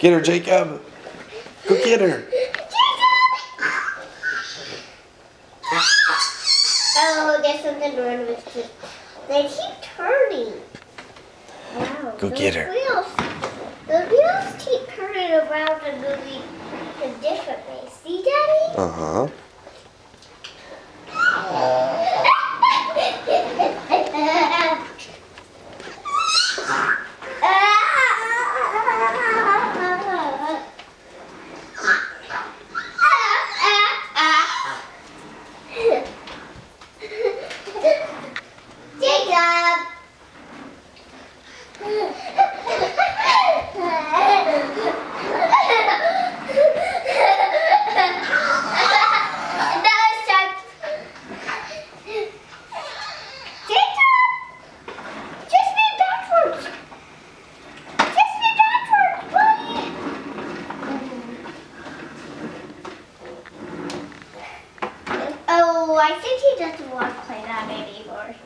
Get her, Jacob. Go get her. Oh, there's something wrong with it. They keep turning. Wow. Go get her. The wheels keep turning around and moving in different ways. See, Daddy? Uh-huh. Jacob! Oh, I think he doesn't want to play that anymore.